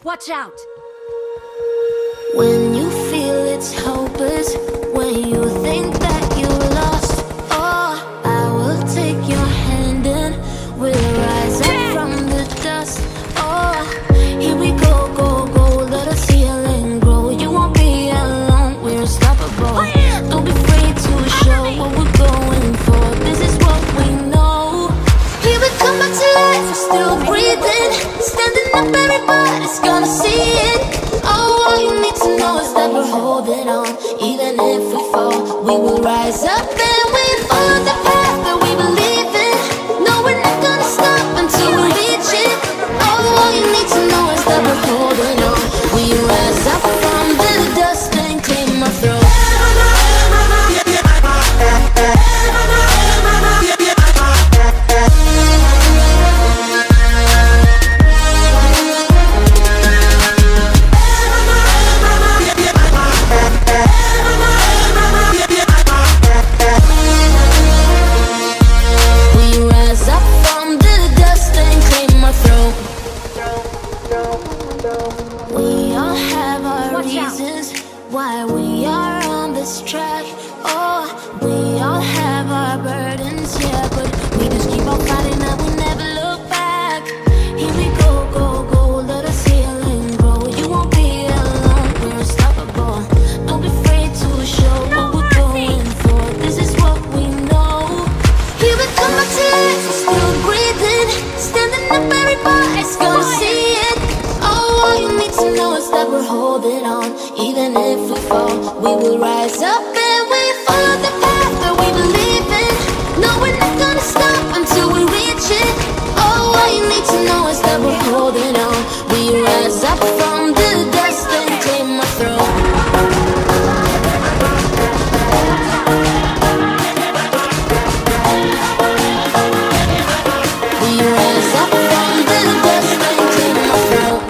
Watch out! When you feel it's hopeless, when you think that you're lost, oh, I will take your hand and we'll rise up from the dust. Oh, here we go, go, go, let us heal and grow. You won't be alone, we're unstoppable. Don't be afraid to show what we're going for. This is what we know. Here we come back to life, we're still breathing. Standing up, everybody's gonna see it. Oh, all you need to know is that we're holding on. Even if we fall, we will rise up and we follow the path that we believe in. No, we're not gonna stop until we reach it. Oh, all you need to know is that we're holding on. We rise up from the dust and claim our throne. We all have our reasons why we are on this track. Oh, we all have our burdens, yeah, but we just keep on fighting and we never look back. Here we go, go, go, let us heal and grow. You won't be alone, we're unstoppable. Don't be afraid to show what we're going for. This is what we know. Here we come back to life, we're still breathing. Standing up, everybody's gonna see it. All you need to know is that we're holding on. Even if we fall, we will rise up and we follow the path that we believe in. No, we're not gonna stop until we reach it. Oh, all you need to know is that we're holding on. We rise up from the dust and claim our throne. We rise up from the dust and claim our throne.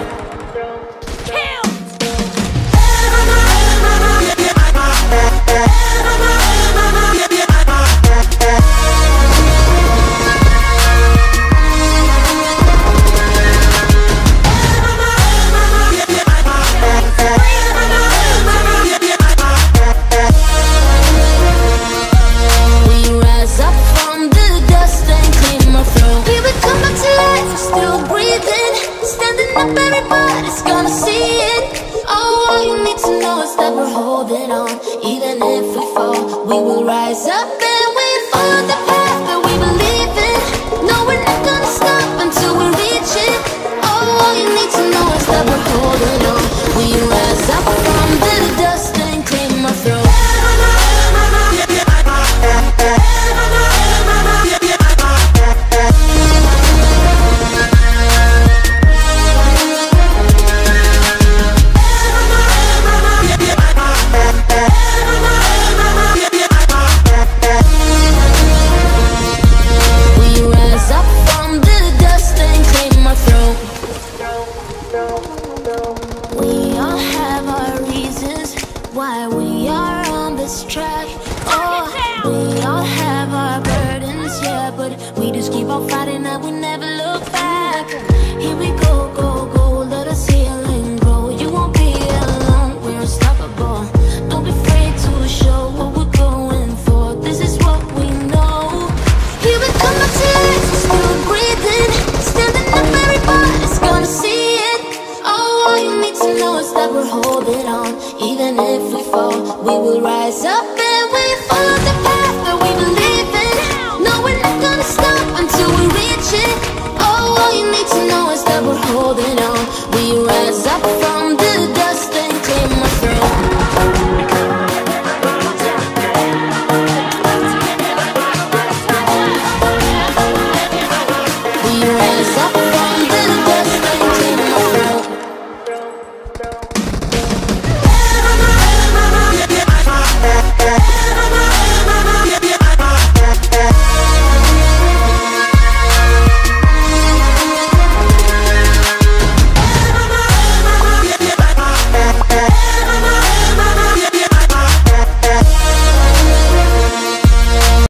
Everybody's gonna see it. Oh, all you need to know is that we're holding on. Even if we fall, we will rise up and we follow the path that we believe in. No, we're not gonna stop until we reach it. Oh, all you need to know is that we're holding on. We rise up from the dust and claim our throne. We all have our reasons why we are on this track. Oh, we all have our burdens, yeah, but we just keep on fighting and we never look back. Here we go, go, go, let us heal and grow. You won't be alone, we're unstoppable. Don't be afraid to show what we're going for. This is what we know. Here we come back to life, we're still breathing. Standing up, everybody's gonna see it. All you need to know is that we're holding on. Even if we fall, we will rise up.